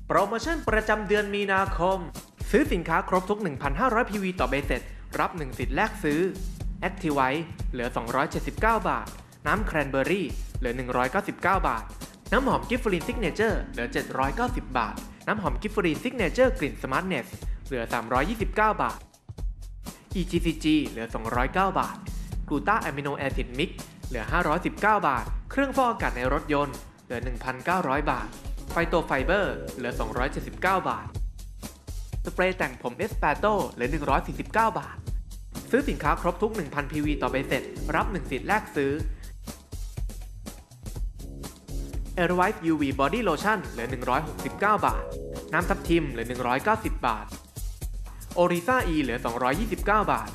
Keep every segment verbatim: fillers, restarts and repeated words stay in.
โปรโมชั่นประจำเดือนมีนาคมซื้อสินค้าครบทุก หนึ่งพันห้าร้อย พี วี ต่อใบเสร็จรับหนึ่งสิทธิ์แลกซื้อ Activite เหลือสองร้อยเจ็ดสิบเก้าบาทน้ำแครนเบอร์รี่เหลือหนึ่งร้อยเก้าสิบเก้าบาทน้ำหอมกิฟฟรีนซิกเนเจอร์เหลือเจ็ดร้อยเก้าสิบบาทน้ำหอมกิฟฟรีนซิกเนเจอร์กลิ่นสมาร์ทเนสเหลือสามร้อยยี่สิบเก้าบาท อี จี ซี จี เหลือสองร้อยเก้าบาทกลูตาอะมิโนแอซิดมิกซ์เหลือห้าร้อยสิบเก้าบาทเครื่องฟอกอากาศในรถยนต์เหลือ หนึ่งพันเก้าร้อย บาทไฟโตไฟเบอร์เหลือสองร้อยเจ็ดสิบเก้าบาทสเปรย์แต่งผมเอสปาโต้เหลือหนึ่งร้อยสี่สิบเก้าบาทซื้อสินค้าครบทุก หนึ่งพัน พี วี ต่อใบเสร็จรับหนึ่งสิทธิ์แลกซื้อ Airwipe ยู วี Body Lotion เหลือหนึ่งร้อยหกสิบเก้าบาทน้ำทับทิมเหลือหนึ่งร้อยเก้าสิบบาท Orisa E เหลือสองร้อยยี่สิบเก้าบาท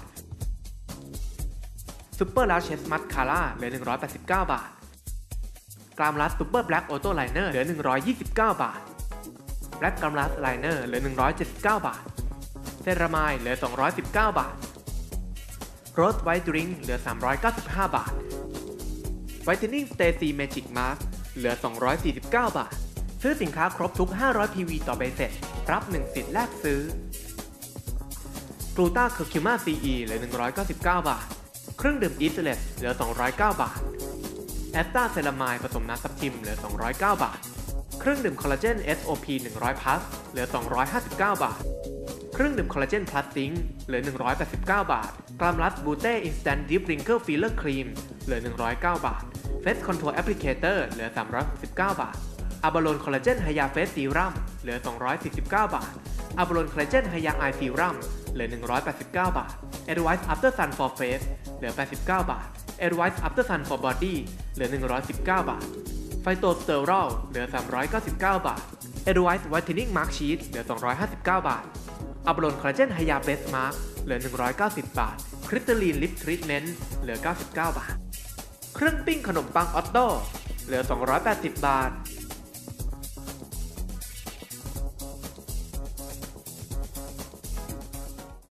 Super Lash Mascara เหลือหนึ่งร้อยแปดสิบเก้าบาทกรามลัส Super Black Auto Liner เหลือหนึ่งร้อยยี่สิบเก้าบาท Black กรามลัส Liner เหลือหนึ่งร้อยเจ็ดสิบเก้าบาทเซรามายเหลือสองร้อยสิบเก้าบาท Rose White Drink เหลือสามร้อยเก้าสิบห้าบาท Whitening Stacy Magic Mask เหลือสองร้อยสี่สิบเก้าบาทซื้อสินค้าครบทุกห้าร้อย พี วี ต่อใบเสร็จรับหนึ่งสิทธิ์แลกซื้อกลูตาเคอร์คิวมา ซี อี เหลือหนึ่งร้อยเก้าสิบเก้าบาทเครื่องดื่มอีสเลสเหลือสองร้อยเก้าบาทแอสตาเซรามายผสมน้ำทับทิมเหลือสองร้อยเก้าบาทเครื่องดื่มคอลลาเจน เอส โอ พี หนึ่งร้อย plus เหลือสองร้อยห้าสิบเก้าบาทเครื่องดื่มคอลลาเจน plus zinc เหลือหนึ่งร้อยแปดสิบเก้าบาทกลามลัสบูเต้อินสแตนต์ดิฟริงเกิลฟิลเลอร์ครีมเหลือหนึ่งร้อยเก้าบาทเฟสคอนทัวร์แอปพลิเคเตอร์เหลือสามร้อยหกสิบเก้าบาทอะบาโลนคอลลาเจนไฮยาเฟสซีรัมเหลือสองร้อยสี่สิบเก้าบาทอะบาโลนคอลลาเจนไฮยาไอซีรัมเหลือหนึ่งร้อยแปดสิบเก้าบาท Advice After Sun for Face เหลือแปดสิบเก้าบาท Advice After Sun for Body เหลือหนึ่งร้อยสิบเก้าบาทไฟโตสเตอรอลเหลือสามร้อยเก้าสิบเก้าบาท Advice Whitening Mark Sheet เหลือสองร้อยห้าสิบเก้าบาทอะบาโลนคอลลาเจนไฮยาเบสมาร์กเหลือหนึ่งร้อยเก้าสิบบาทคริสตัลลีนลิปทรีทเมนต์เหลือเก้าสิบเก้าบาทเครื่องปิ้งขนมปังออตโต้เหลือสองร้อยแปดสิบบาท